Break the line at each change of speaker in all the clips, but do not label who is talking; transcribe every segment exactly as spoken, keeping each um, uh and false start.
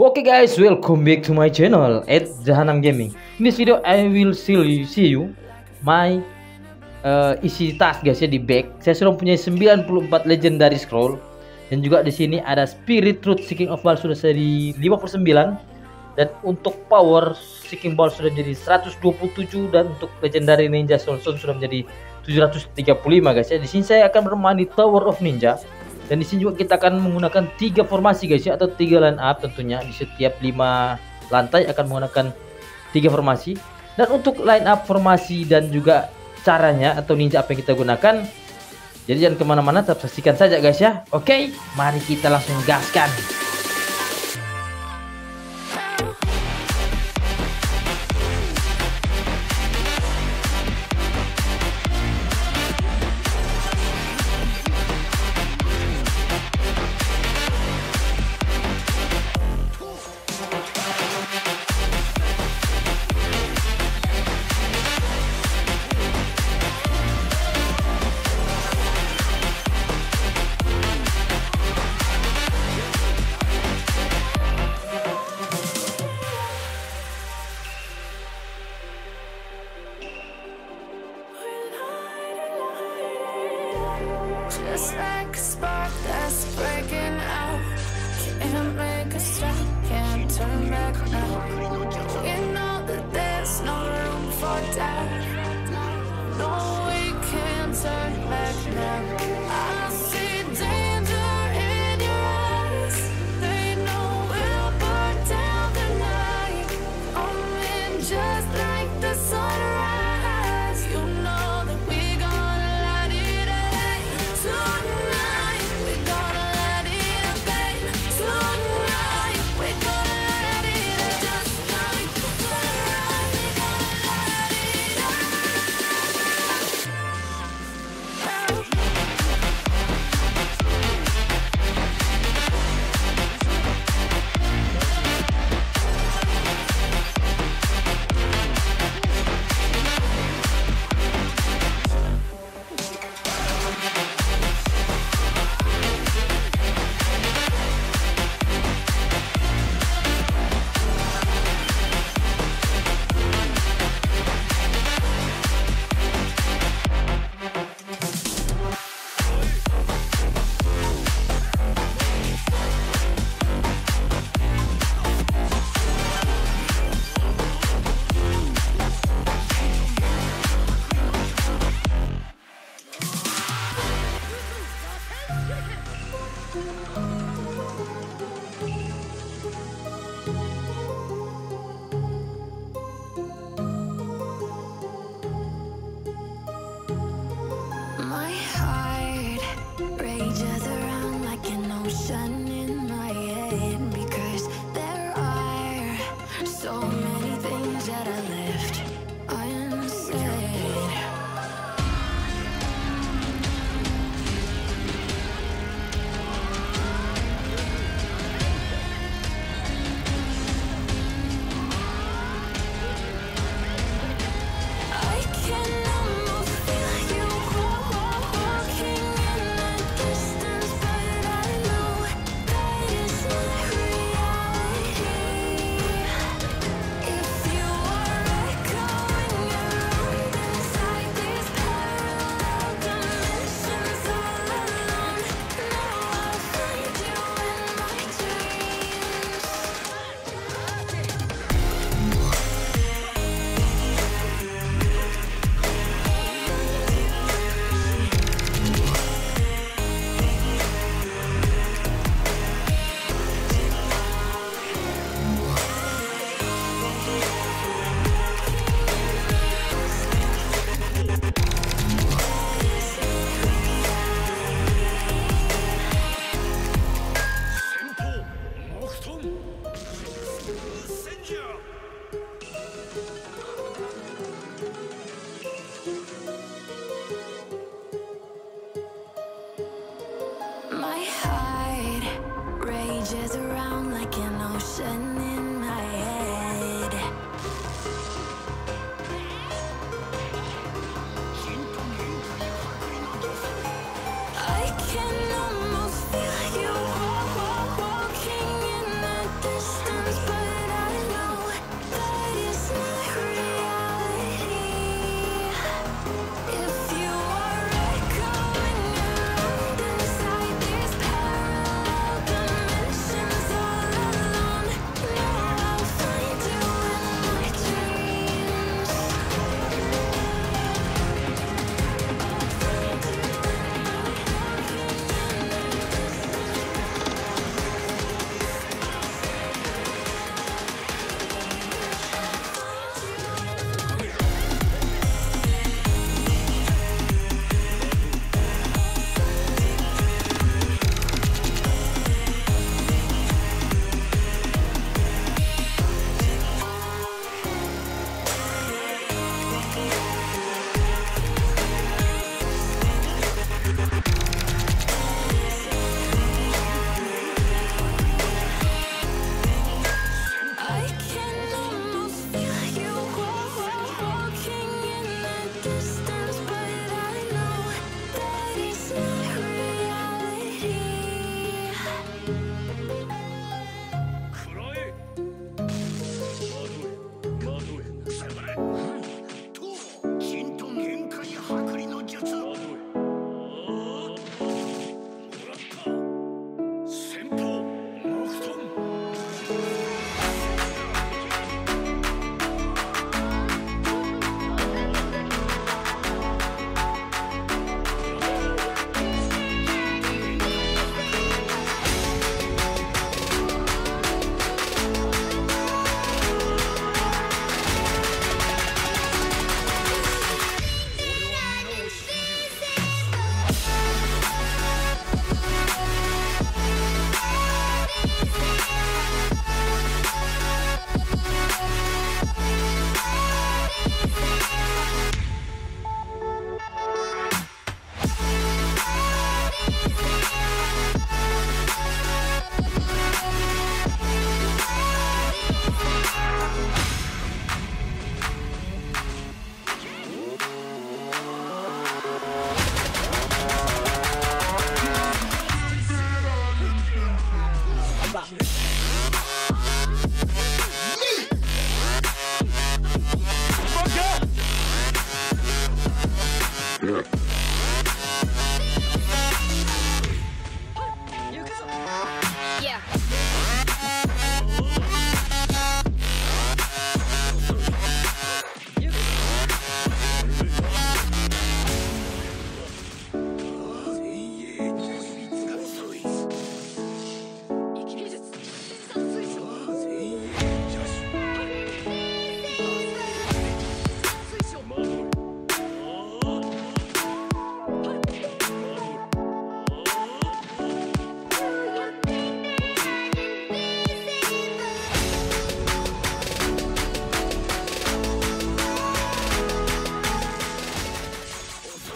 Okay guys, welcome back to my channel at Jahanam Gaming. In this video I will see you, see you my uh, isi tas guys ya di back. Saya sudah punya sembilan puluh empat legendary scroll dan juga di sini ada Spirit Truth Seeking of Ball sudah jadi lima puluh sembilan dan untuk power Seeking Ball sudah jadi seratus dua puluh tujuh dan untuk legendary Ninja Soulstone sudah menjadi tujuh ratus tiga puluh lima guys ya. Di sini saya akan bermain di Tower of Ninja. Dan di sini juga kita akan menggunakan tiga formasi guys ya, atau tiga line up tentunya. Di setiap lima lantai akan menggunakan tiga formasi. Dan untuk line up formasi dan juga caranya atau ninja apa yang kita gunakan, jadi jangan kemana-mana, tetap saksikan saja guys ya. Oke, mari kita langsung gaskan.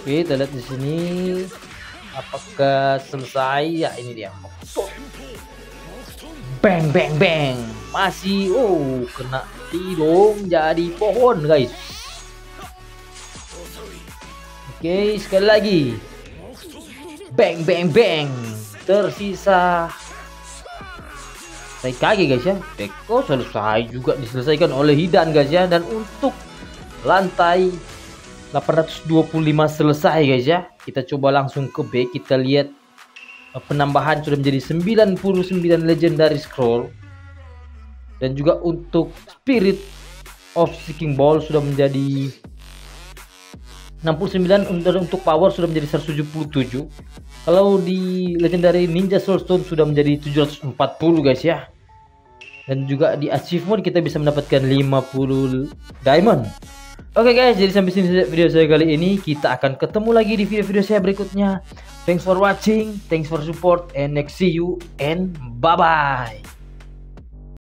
Oke, kita lihat di sini apakah selesai. Ya, ini dia. Bang bang bang. Masih oh kena tidung jadi pohon, guys. Oke, sekali lagi. Bang bang bang. Tersisa saya kaget, guys ya. Teko selesai juga diselesaikan oleh Hidan, guys ya. Dan untuk lantai delapan ratus dua puluh lima selesai, guys ya. Kita coba langsung ke B. Kita lihat penambahan sudah menjadi sembilan puluh sembilan legendary scroll. Dan juga untuk Spirit of Seeking Ball sudah menjadi enam puluh sembilan. Untuk power sudah menjadi seratus tujuh puluh tujuh. Kalau di legendary Ninja Soulstone sudah menjadi tujuh ratus empat puluh, guys ya. Dan juga di achievement kita bisa mendapatkan lima puluh diamond. Oke okay guys, jadi sampai sini video saya kali ini. Kita akan ketemu lagi di video-video saya berikutnya. Thanks for watching, thanks for support, and next see you and bye bye.